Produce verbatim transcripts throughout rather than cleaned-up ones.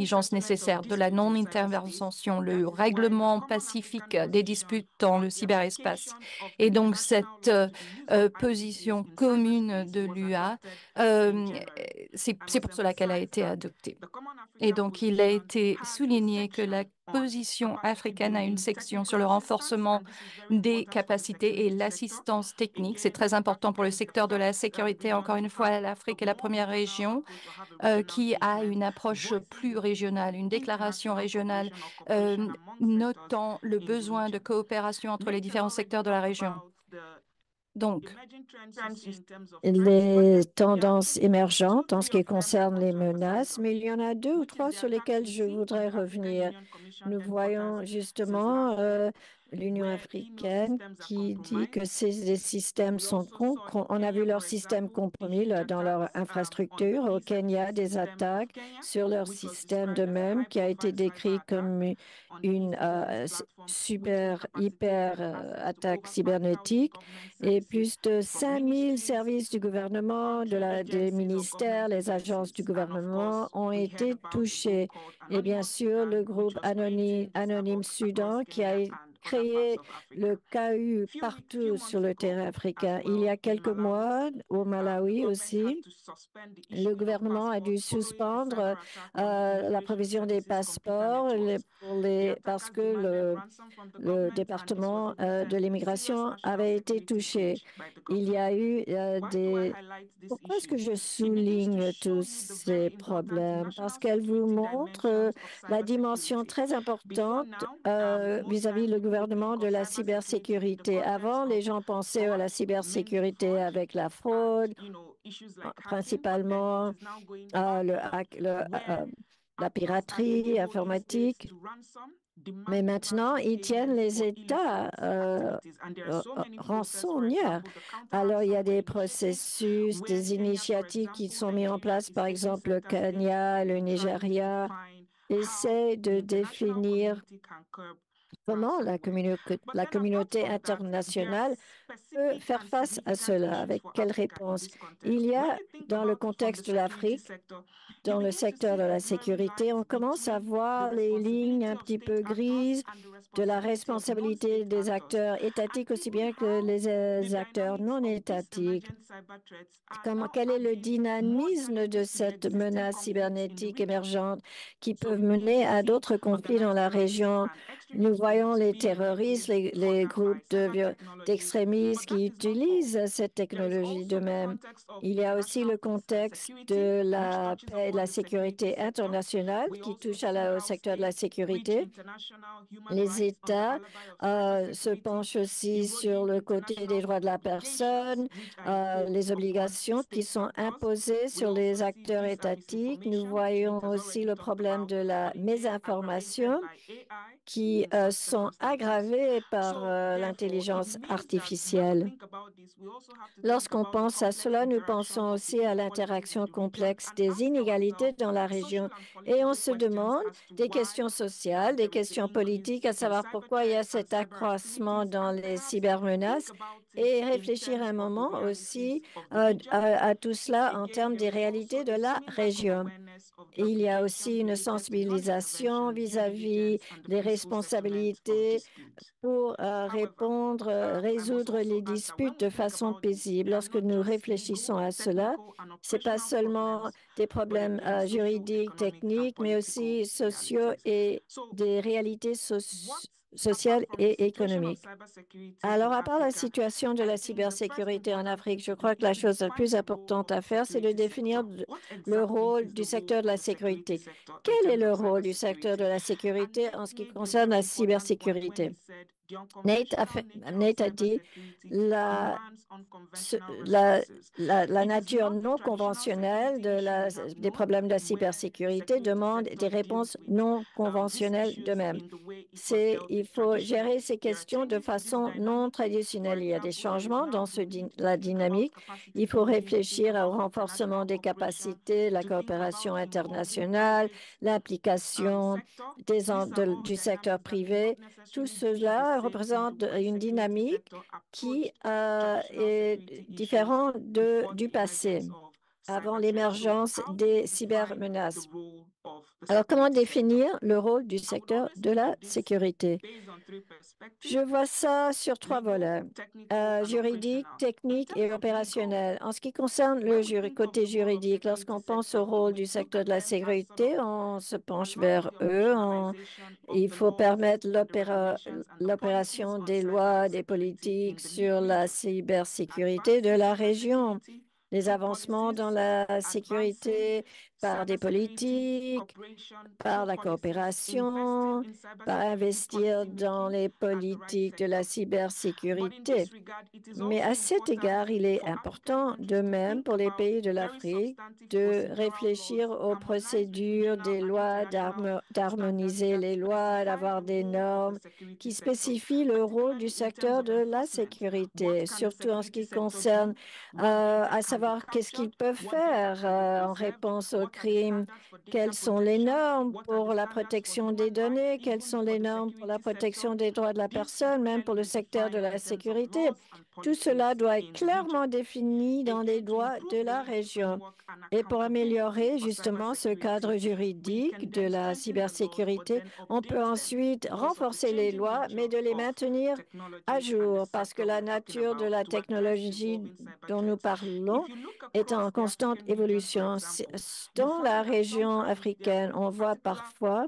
diligence nécessaire, de la non-intervention, le règlement pacifique des disputes dans le cyberespace. Et donc cette euh, euh, position commune de l'U A, euh, c'est c'est pour cela qu'elle a été adoptée. Et donc, il a été souligné que la position africaine a une section sur le renforcement des capacités et l'assistance technique. C'est très important pour le secteur de la sécurité. Encore une fois, l'Afrique est la première région euh, qui a une approche plus régionale, une déclaration régionale euh, notant le besoin de coopération entre les différents secteurs de la région. Donc, Les tendances émergentes en ce qui concerne les menaces, mais il y en a deux ou trois sur lesquelles je voudrais revenir. Nous voyons justement euh, l'Union africaine qui dit que ces ces systèmes sont con- con- on a vu leurs systèmes compromis là, dans leur infrastructure. Au Kenya, des attaques sur leur système de même qui a été décrit comme une euh, s- super, hyper euh, attaque cybernétique et plus de cinq mille services du gouvernement, de la, des ministères, les agences du gouvernement ont été touchés. Et bien sûr, le groupe Anonyme, Anonyme Soudan qui a créé le K U partout sur le terrain africain. Il y a quelques mois, au Malawi aussi, le gouvernement a dû suspendre euh, la provision des passeports les- pour les, parce que le, le département euh, de l'immigration avait été touché. Il y a eu euh, des... Pourquoi est-ce que je souligne tous ces problèmes? Parce qu'elle vous montre euh, la dimension très importante euh, vis-à-vis le gouvernement de la cybersécurité. Avant, les gens pensaient à la cybersécurité avec la fraude, principalement euh, le hack- le, euh, la piraterie informatique. Mais maintenant, ils tiennent les États euh, euh, euh, rançonnières. Alors, il y a des processus, des initiatives qui sont mises en place. Par exemple, le Kenya, le Nigeria essaient de définir comment la, communu- la communauté internationale peut faire face à cela, avec quelles réponses. Il y a, dans le contexte de l'Afrique, dans le secteur de la sécurité, on commence à voir les lignes un petit peu grises de la responsabilité des acteurs étatiques aussi bien que les euh, acteurs non étatiques. Comment, quel est le dynamisme de cette menace cybernétique émergente qui peut mener à d'autres conflits dans la région? Nous voyons les terroristes, les, les groupes de, d'extrémistes qui utilisent cette technologie d'eux-mêmes. Il y a aussi le contexte de la paix et de la sécurité internationale qui touche à la- au secteur de la sécurité. Les États euh, se penchent aussi sur le côté des droits de la personne, euh, les obligations qui sont imposées sur les acteurs étatiques. Nous voyons aussi le problème de la mésinformation qui euh, sont aggravées par euh, l'intelligence artificielle. Lorsqu'on pense à cela, nous pensons aussi à l'interaction complexe des inégalités dans la région et on se demande des questions sociales, des questions politiques, à savoir pourquoi il y a cet accroissement dans les cybermenaces et réfléchir un moment aussi euh, à, à tout cela en termes des réalités de la région. Il y a aussi une sensibilisation vis-à-vis des responsabilités pour euh, répondre, euh, résoudre les disputes de façon paisible. Lorsque nous réfléchissons à cela, ce n'est pas seulement des problèmes euh, juridiques, techniques, mais aussi sociaux et des réalités soci- sociales et économiques. Alors, à part la situation de la cybersécurité en Afrique, je crois que la chose la plus importante à faire, c'est de définir le rôle du secteur de la sécurité. Quel est le rôle du secteur de la sécurité en ce qui concerne la cybersécurité? Nate a, fait- Nate a dit la, ce- la, la, la nature non conventionnelle de la, des problèmes de la cybersécurité demande des réponses non conventionnelles de même. C'est, il faut gérer ces questions de façon non traditionnelle. Il y a des changements dans ce, la dynamique. Il faut réfléchir au renforcement des capacités, la coopération internationale, l'implication des, de, du secteur privé. Tout cela représente une dynamique qui euh, est différente de, du passé, avant l'émergence des cybermenaces. Alors, comment définir le rôle du secteur de la sécurité? Je vois ça sur trois volets, euh, juridique, technique et opérationnel. En ce qui concerne le juri- côté juridique, lorsqu'on pense au rôle du secteur de la sécurité, on se penche vers eux. On- il faut permettre l'opéra- l'opération des lois, des politiques sur la cybersécurité de la région. Les avancements dans la sécurité par des politiques, par la coopération, par investir dans les politiques de la cybersécurité. Mais à cet égard, il est important, de même pour les pays de l'Afrique, de réfléchir aux procédures des lois, d'harmo- d'harmoniser les lois, d'avoir des normes qui spécifient le rôle du secteur de la sécurité, surtout en ce qui concerne euh, à savoir qu'est-ce qu'ils peuvent faire euh, en réponse aux crimes, quelles sont les normes pour la protection des données, quelles sont les normes pour la protection des droits de la personne, même pour le secteur de la sécurité. Tout cela doit être clairement défini dans les lois de la région. Et pour améliorer justement ce cadre juridique de la cybersécurité, on peut ensuite renforcer les lois, mais de les maintenir à jour parce que la nature de la technologie dont nous parlons est en constante évolution. Dans la région africaine, on voit parfois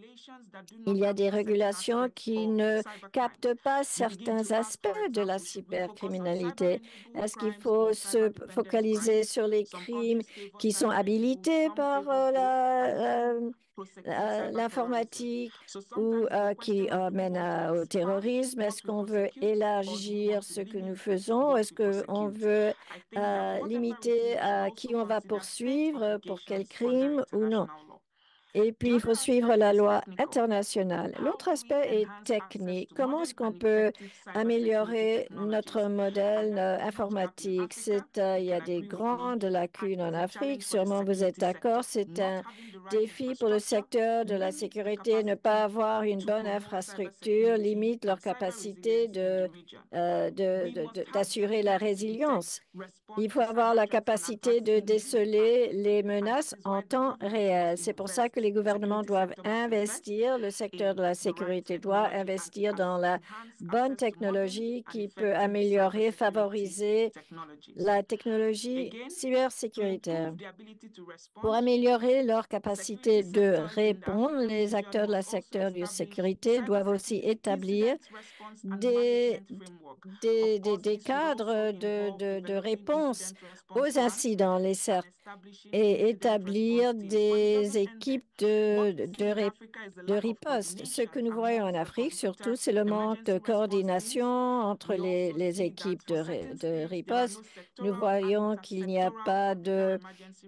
il y a des régulations qui ne captent pas certains aspects de la cybercriminalité. Est-ce qu'il faut se focaliser sur les crimes qui sont habilités par euh, la, euh, euh, l'informatique ou euh, qui euh, mènent à- au terrorisme? Est-ce qu'on veut élargir ce que nous faisons? Est-ce qu'on veut euh, limiter à qui on va poursuivre pour quel crime ou non? Et puis, il faut suivre la loi internationale. L'autre aspect est technique. Comment est-ce qu'on peut améliorer notre modèle euh, informatique? C'est, euh, il y a des grandes lacunes en Afrique. Sûrement, vous êtes d'accord. C'est un défi pour le secteur de la sécurité. Ne pas avoir une bonne infrastructure limite leur capacité de, euh, de- de- de- d'assurer la résilience. Il faut avoir la capacité de déceler les menaces en temps réel. C'est pour ça que les gouvernements doivent investir, le secteur de la sécurité doit investir dans la bonne technologie qui peut améliorer, favoriser la technologie cybersécuritaire. Pour améliorer leur capacité de répondre, les acteurs de la secteur de sécurité doivent aussi établir des, des, des- des cadres de, de, de réponse aux incidents, les CERT, et établir des équipes de, de, de ré- de riposte. Ce que nous voyons en Afrique, surtout, c'est le manque de coordination entre les, les équipes de, ré- de riposte. Nous voyons qu'il n'y a pas de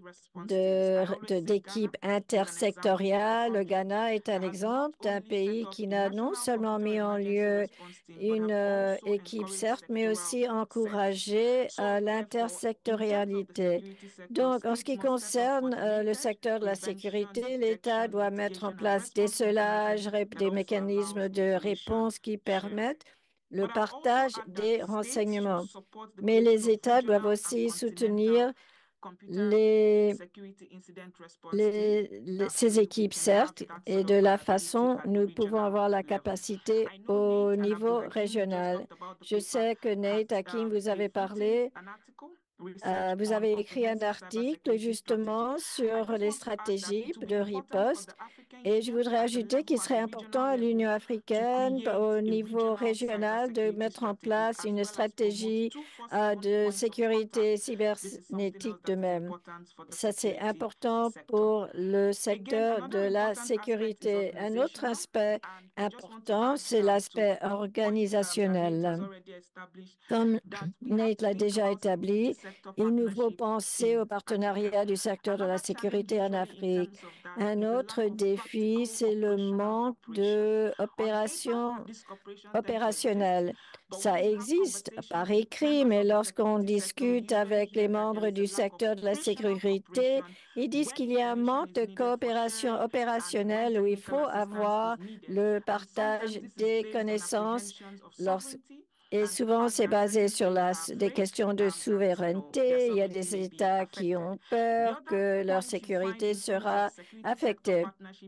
de, de- d'équipes intersectoriales. Le Ghana est un exemple d'un pays qui n'a non seulement mis en lieu une euh, équipe, certes, mais aussi encouragé euh, l'intersectorialité. Donc, en ce qui concerne euh, le secteur de la sécurité, l'État doit mettre en place des celages, ré- des mécanismes de réponse qui permettent le partage des renseignements. Mais les États doivent aussi soutenir les, les- les- ces équipes, certes, et de la façon nous pouvons avoir la capacité au niveau régional. Je sais que Nate Hakim, vous avez parlé, euh, vous avez écrit un article justement sur les stratégies de riposte et je voudrais ajouter qu'il serait important à l'Union africaine, au niveau régional, de mettre en place une stratégie euh, de sécurité cybernétique de même. Ça, c'est important pour le secteur de la sécurité. Un autre aspect important, c'est l'aspect organisationnel. Comme Nate l'a déjà établi, il nous faut penser au partenariat du secteur de la sécurité en Afrique. Un autre défi, c'est le manque de opérations opérationnelles. Ça existe par écrit, mais lorsqu'on discute avec les membres du secteur de la sécurité, ils disent qu'il y a un manque de coopération opérationnelle où il faut avoir le partage des connaissances lorsque Et souvent, c'est basé sur la, des questions de souveraineté. Il y a des États qui ont peur que leur sécurité sera affectée.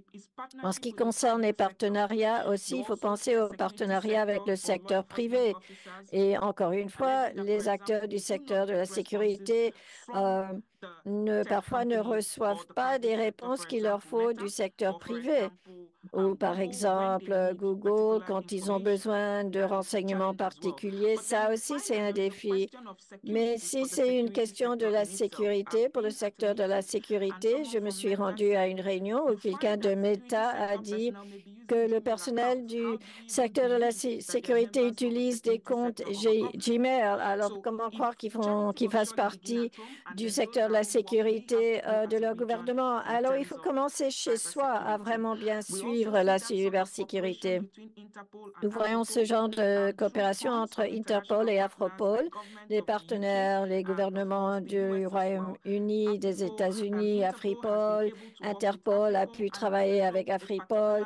En ce qui concerne les partenariats aussi, il faut penser aux partenariats avec le secteur privé. Et encore une fois, les acteurs du secteur de la sécurité euh, ne, parfois ne reçoivent pas des réponses qu'il leur faut du secteur privé. Ou par exemple, Google, quand ils ont besoin de renseignements particuliers, ça aussi, c'est un défi. Mais si c'est une question de la sécurité, pour le secteur de la sécurité, je me suis rendue à une réunion où quelqu'un de Meta a dit que le personnel du secteur de la sé- sécurité utilise des comptes G- Gmail. Alors, comment croire qu'ils font, qu'ils fassent partie du secteur de la sécurité euh, de leur gouvernement? Alors, il faut commencer chez soi à vraiment bien suivre la cybersécurité. Nous voyons ce genre de coopération entre Interpol et Afropol, les partenaires, les gouvernements du Royaume-Uni, des États-Unis, Afripol. Interpol a pu travailler avec Afripol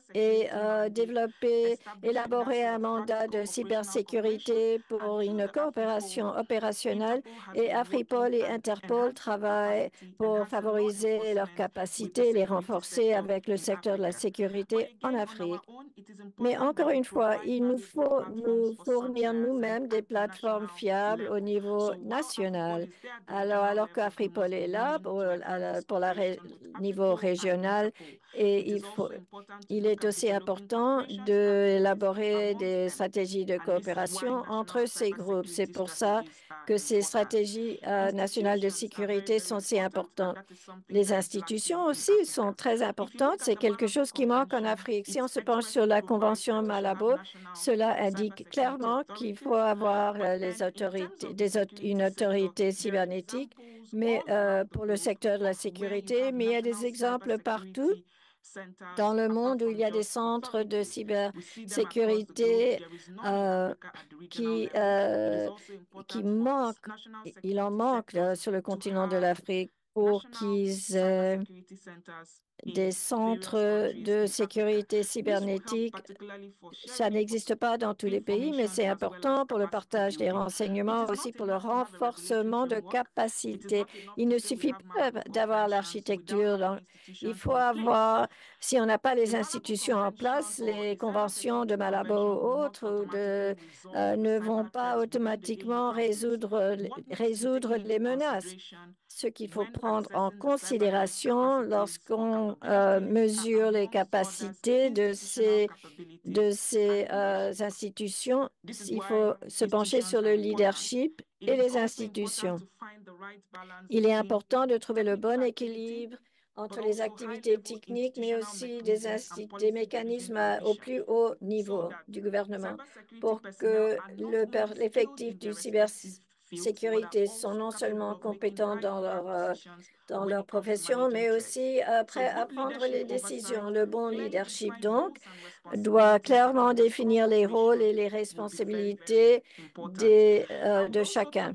et euh, développer, élaborer un mandat de cybersécurité pour une coopération opérationnelle. Et Afripol et Interpol travaillent pour favoriser leurs capacités, les renforcer avec le secteur de la sécurité en Afrique. Mais encore une fois, il nous faut nous fournir nous-mêmes des plateformes fiables au niveau national. Alors, alors qu'Afripol est là pour, à pour la ré- niveau régional, et il faut, il est aussi important d'élaborer des stratégies de coopération entre ces groupes. C'est pour ça que ces stratégies euh, nationales de sécurité sont si importantes. Les institutions aussi sont très importantes. C'est quelque chose qui manque en Afrique. Si on se penche sur la Convention Malabo, cela indique clairement qu'il faut avoir euh, les autorités, des, une autorité cybernétique, mais euh, pour le secteur de la sécurité, mais il y a des exemples partout dans le monde où il y a des centres de cybersécurité euh, qui, euh, qui manquent, il en manque euh, sur le continent de l'Afrique pour qu'ils aient des centres de sécurité cybernétique. Ça n'existe pas dans tous les pays, mais c'est important pour le partage des renseignements, aussi pour le renforcement de capacités. Il ne suffit pas d'avoir l'architecture. Il faut avoir, si on n'a pas les institutions en place, les conventions de Malabo ou autres de, euh, ne vont pas automatiquement résoudre, résoudre les menaces. Ce qu'il faut prendre en considération lorsqu'on euh, mesure les capacités de ces, de ces euh, institutions, il faut se pencher sur le leadership et les institutions. Il est important de trouver le bon équilibre entre les activités techniques, mais aussi des, des mécanismes à, au plus haut niveau du gouvernement pour que l'effectif du cybersécurité sont non seulement compétents dans leur, euh, dans leur profession, mais aussi euh, prêts à prendre les décisions. Le bon leadership, donc, doit clairement définir les rôles et les responsabilités des, euh, de chacun.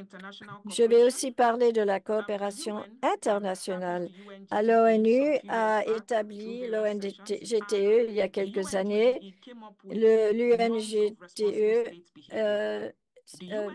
Je vais aussi parler de la coopération internationale. L'ONU a établi l'O N G T E il y a quelques années. L'U N G T E euh, euh,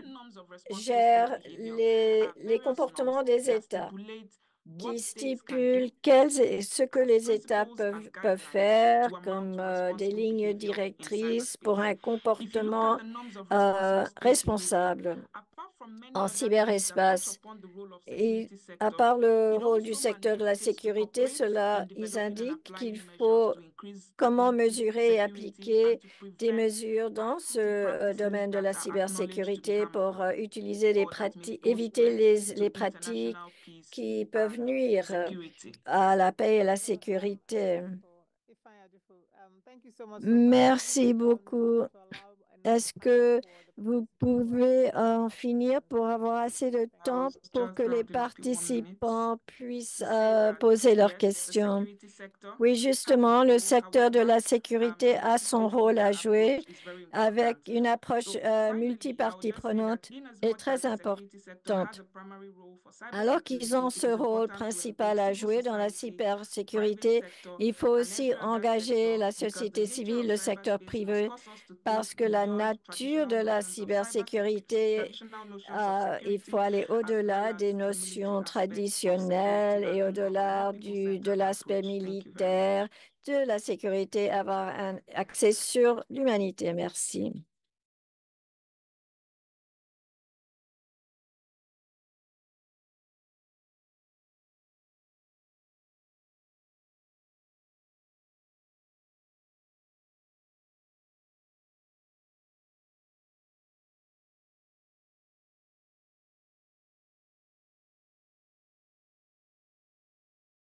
gère les, les comportements des États qui stipule quels, ce que les États peuvent, peuvent faire comme euh, des lignes directrices pour un comportement euh, responsable en cyberespace. Et à part le rôle du secteur de la sécurité, cela, ils indiquent qu'il faut comment mesurer et appliquer des mesures dans ce euh, domaine de la cybersécurité pour euh, utiliser des pratiques, éviter les, les pratiques qui peuvent nuire euh, à la paix et à la sécurité. Merci beaucoup. Est-ce que Vous pouvez en finir pour avoir assez de temps pour que les participants puissent euh, poser leurs questions. Oui, justement, le secteur de la sécurité a son rôle à jouer avec une approche euh, multipartie prenante et très importante. Alors qu'ils ont ce rôle principal à jouer dans la cybersécurité, il faut aussi engager la société civile, le secteur privé, parce que la nature de la cybersécurité, euh, il faut aller au-delà des notions traditionnelles et au-delà du, de l'aspect militaire de la sécurité, avoir un accès sur l'humanité. Merci.